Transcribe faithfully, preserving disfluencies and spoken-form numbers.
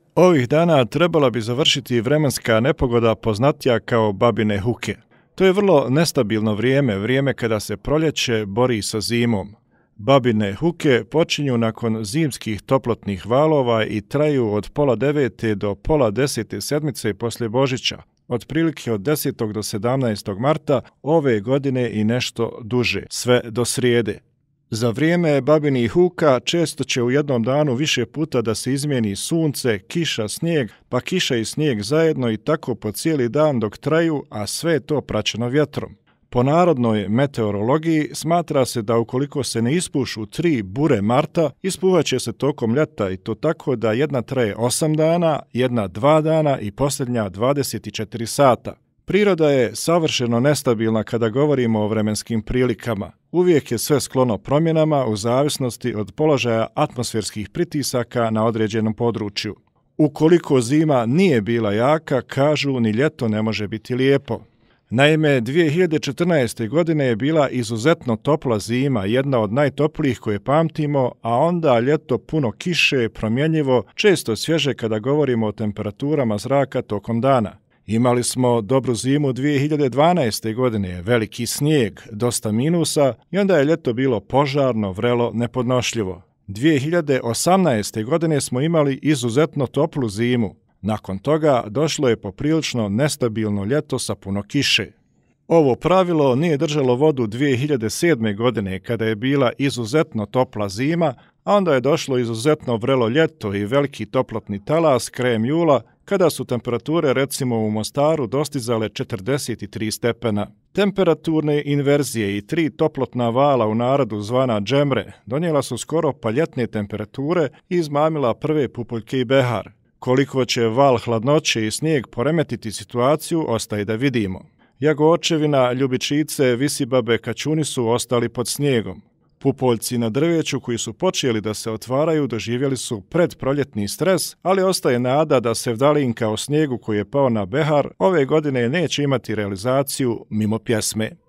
Ovih dana trebala bi završiti vremenska nepogoda poznatija kao babine huke. To je vrlo nestabilno vrijeme, vrijeme kada se proljeće bori sa zimom. Babine huke počinju nakon zimskih toplotnih valova i traju od pola devete do pola desete sedmice poslije Božića, otprilike od desetog do sedamnaestog marta ove godine i nešto duže, sve do srijede. Za vrijeme babinih huka često će u jednom danu više puta da se izmijeni sunce, kiša, snijeg, pa kiša i snijeg zajedno i tako po cijeli dan dok traju, a sve je to praćeno vjetrom. Po narodnoj meteorologiji smatra se da ukoliko se ne ispušu tri bure marta, ispuhaće se tokom ljeta i to tako da jedna traje osam dana, jedna dva dana i posljednja dvadeset četiri sata. Priroda je savršeno nestabilna kada govorimo o vremenskim prilikama. Uvijek je sve sklono promjenama u zavisnosti od položaja atmosferskih pritisaka na određenom području. Ukoliko zima nije bila jaka, kažu ni ljeto ne može biti lijepo. Naime, dvije hiljade četrnaeste. godine je bila izuzetno topla zima, jedna od najtoplijih koje pamtimo, a onda ljeto puno kiše, promjenjivo, često svježe kada govorimo o temperaturama zraka tokom dana. Imali smo dobru zimu dvije hiljade dvanaeste. godine, veliki snijeg, dosta minusa i onda je ljeto bilo požarno, vrelo, nepodnošljivo. dvije hiljade osamnaeste. godine smo imali izuzetno toplu zimu. Nakon toga došlo je poprilično nestabilno ljeto sa puno kiše. Ovo pravilo nije držalo vodu dvije hiljade sedme. godine kada je bila izuzetno topla zima, a onda je došlo izuzetno vrelo ljeto i veliki toplotni talas krajem jula kada su temperature recimo u Mostaru dostizale četrdeset tri stepena. Temperaturne inverzije i tri toplotna vala u narodu zvana džemre donijela su skoro pa ljetne temperature i izmamila prve pupoljke i behar. Koliko će val hladnoće i snijeg poremetiti situaciju, ostaje da vidimo. Jagočevina, ljubičice, visibabe, kačuni su ostali pod snijegom. Pupoljci na drveću koji su počeli da se otvaraju doživjeli su predproljetni stres, ali ostaje nada da sevdalinka o snijegu koji je pao na behar ove godine neće imati realizaciju mimo pjesme.